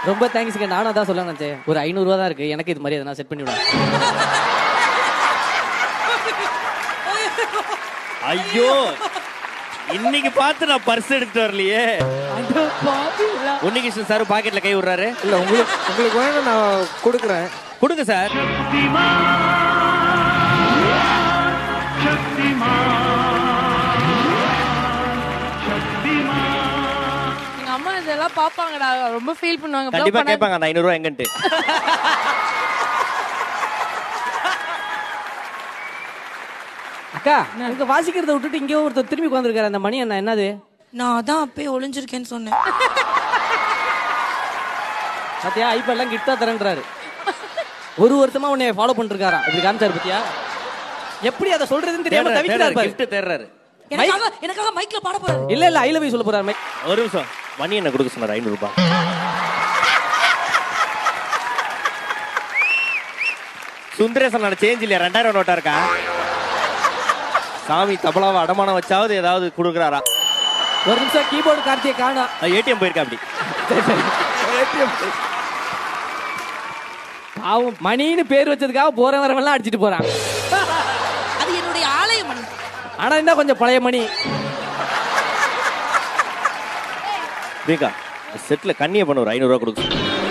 ரொம்ப தேங்க்ஸ்ங்க. நானும் அதான் சொல்ல நினைச்சேன். ஒரு 500 ரூபா தான் இருக்கு, எனக்கு இது மாதிரி எதனா செட் பண்ணி விடுங்க. ஐயோ, இன்னைக்கு பார்த்து நான் பர்ஸ் எடுத்துட்டு வரலையே. உன்னிகிருஷ்ணன் சார் பாக்கெட்ல கை விடுறாரு. இல்ல உங்களுக்கு வேணும், நான் கொடுக்குறேன். கொடுங்க சார். எங்க அம்மா இதெல்லாம் பாப்பாங்கடா, ரொம்ப ஃபீல் பண்ணுவாங்க. கண்டிப்பா கேட்பாங்க அந்த 500 ரூபாய் எங்கன்ட்டு. அக்கா, இங்க வாசிக்கிறத விட்டுட்டு இங்கே ஒருத்தர் திரும்பி உட்காந்துருக்காரு. அந்த மணி என்ன என்னது? நான் அதான் அப்பயே ஒளிஞ்சிருக்கேன்னு சொன்னேன். பாத்தியா, ஐபேட்லாம் கிட்டா தரேன்றாரு. ஒரு வருஷமா உன்னை ஃபாலோ பண்ணிட்டு இருக்காராம். இப்படி காமிச்சாரு பாத்தியா? எப்படி அதை சொல்றதுன்னு தெரியாம தவிக்கிறாரு. கிஃப்ட் தேடுறாரு. எனக்காக மைக்ல பாட போறாரு. இல்ல ஐ லவ் யூ சொல்ல போறாரு. ஒரு நிமிஷம், மணி என்ன கொடுக்க சொன்னார் 500 ரூபாய். சுந்தரேசனோட சேஞ்ச் இல்லையா, 2000 நோட்டா இருக்கா? சாமி தபலாவை அடமானம் வச்சாவது ஏதாவது கொடுக்குறாரா? ஒரு நிமிஷம், கீபோர்டு கார்த்தியை காணோம். ஏடிஎம் போயிருக்கா அப்படி. பாவம், மணின்னு பேர் வச்சதுக்காக போற வரவெல்லாம் அடிச்சிட்டு போறான். அது என்னுடைய ஆலய மணி. ஆனா என்ன கொஞ்சம் பழைய மணி. ரேகா, செட்ல கண்ணிய பண்ண ஒரு 500 ரூபாய் கொடுக்க.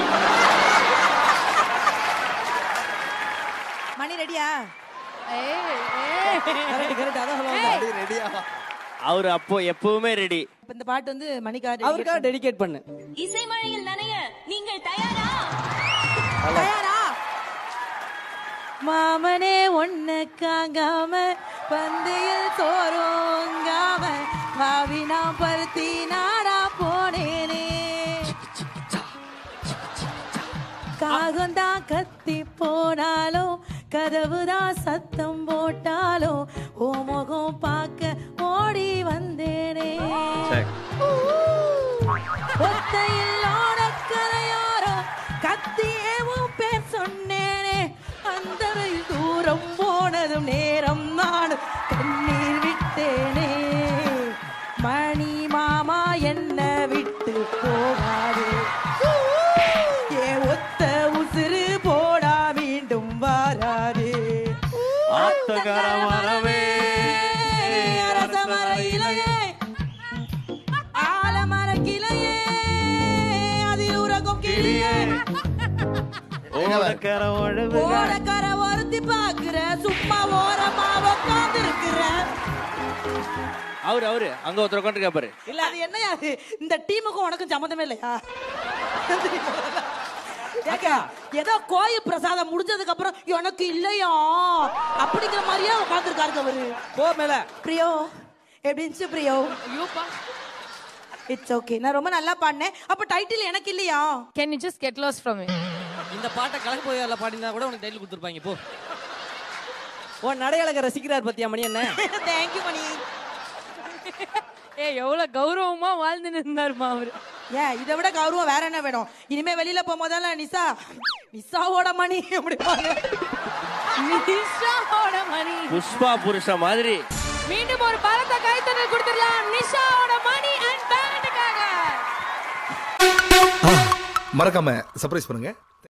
மணி ரெடியா? அவரு அப்போ எப்பவுமே ரெடி. இந்த பாட்டு வந்து மணிக்காக அவருக்காக டெடிகேட் பண்ணு. இசை மழையில் நனைய நீங்கள் தயாரா? தயாரா? மாமனே ஒன்ன காங்காம பந்தையில் சோரோங்காம மாவினா பருத்தி நாடா போனேனே. காகந்தான் கத்தி போனாலும் கதவுதான் சத்தம் போட்டாலும் ஓ முகம் பார்க்க ஓடி வந்தேனே. ஒத்தையில் ஓடக்கரையோரோ கத்தியேவும் பேர் சொன்னேனே. அந்த ரயில் தூரம் போனதும் நேரம் நான் கண்ணீர் விட்டேனே. மணி மாமா என்ன விட்டு போகாது, ஏ ஒத்த உசுறு போடா மீண்டும் வாராது. ஆத்தகர மரமே அரச மர இலையே ஆலமர கிளையே அதில் உறங்கும் கிளியே ஓடக்கர ஒழுவு ஓடக்கர ஒருத்தி பாக்குற சும்மா ஓரமா உட்கார்ந்து இருக்கிற. அவரு அங்க ஒருத்தர் உட்காந்து பாரு. இல்ல அது என்ன இந்த டீமுக்கும் உனக்கும் சம்மந்தமே இல்லையா? ஏதோ கோயில் பிரசாதம் முடிஞ்சதுக்கு அப்புறம் எனக்கு இல்லையா அப்படிங்கிற மாதிரியே உட்கார்ந்துருக்காரு அவரு. போ மேல. பிரியோ எப்படி இருந்துச்சு பிரியோ? இட்ஸ் ஓகே, நான் ரொம்ப நல்லா பாடினேன். அப்ப டைட்டில் எனக்கு இல்லையா? Can you just get lost from me? இந்த பாட்டை கலக்கு போய் பாடினா கூட உனக்கு டைட்டில் கொடுத்துருப்பாங்க. போ. உன் நடையழக ரசிக்கிறார் பத்தியா மணி என்ன? தேங்க்யூ மணி. ஏய், எவ்வளவு கௌரவமா வாழ்ந்து நின்றாருமா அவரு. ஏன் இதை விட கௌரவம் வேற என்ன வேணும்? இனிமே வெளியில போகும்போதெல்லாம் நிசாவோட மணி அப்படி நிஷாவோட மணி. புஷ்பா புருஷ மாதிரி. மீண்டும் ஒரு பலத்த கைத்தட்டல் கொடுத்துடலாம் நிஷாவோட மணி அண்ட் பேண்டுக்காக. மறக்காம சர்ப்ரைஸ் பண்ணுங்க.